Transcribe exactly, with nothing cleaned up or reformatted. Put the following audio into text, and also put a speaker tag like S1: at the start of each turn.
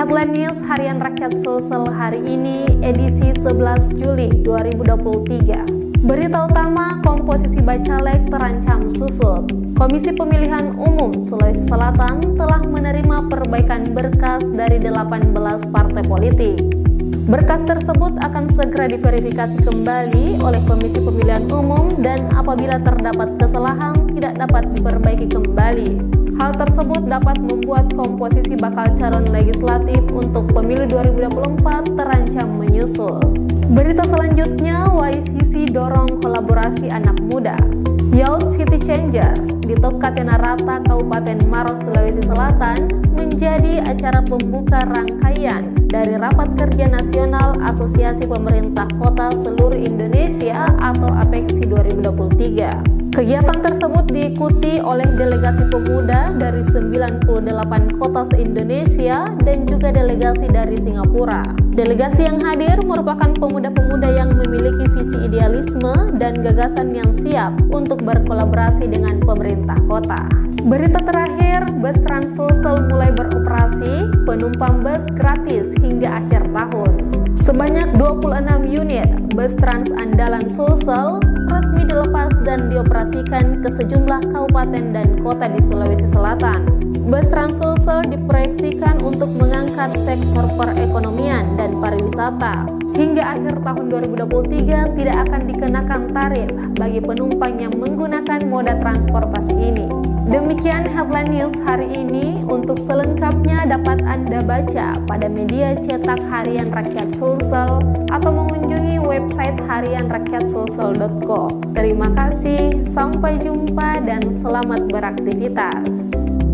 S1: Headline News Harian Rakyat Sulsel hari ini, edisi sebelas Juli dua ribu dua puluh tiga. Berita utama, komposisi Bacalek terancam susut. Komisi Pemilihan Umum Sulawesi Selatan telah menerima perbaikan berkas dari delapan belas partai politik. Berkas tersebut akan segera diverifikasi kembali oleh Komisi Pemilihan Umum dan apabila terdapat kesalahan tidak dapat diperbaiki kembali. Hal tersebut dapat membuat komposisi bakal calon legislatif untuk pemilu dua ribu dua puluh empat terancam menyusul. Berita selanjutnya, Y C C dorong kolaborasi anak muda. Youth City Changers di Top Katenarata Kabupaten Maros, Sulawesi Selatan menjadi acara pembuka rangkaian dari Rapat Kerja Nasional Asosiasi Pemerintah Kota Seluruh Indonesia atau APEKSI dua ribu dua puluh tiga. Kegiatan tersebut diikuti oleh delegasi pemuda dari sembilan puluh delapan kota se-Indonesia dan juga delegasi dari Singapura. Delegasi yang hadir merupakan pemuda-pemuda yang memiliki visi idealisme dan gagasan yang siap untuk berkolaborasi dengan pemerintah kota. Berita terakhir, bus Trans Sulsel mulai beroperasi, penumpang bus gratis hingga akhir tahun. Sebanyak dua puluh enam unit bus Trans andalan Sulsel resmi dilepas dan dioperasikan ke sejumlah kabupaten dan kota di Sulawesi Selatan. Bus Trans Sulsel diproyeksikan untuk mengangkat sektor perekonomian dan pariwisata. Hingga akhir tahun dua ribu dua puluh tiga tidak akan dikenakan tarif bagi penumpang yang menggunakan moda transportasi ini. Demikian headline news hari ini. Untuk selengkapnya dapat Anda baca pada media cetak Harian Rakyat Sulsel atau mengunjungi website harian rakyat sulsel dot co. Terima kasih, sampai jumpa dan selamat beraktivitas.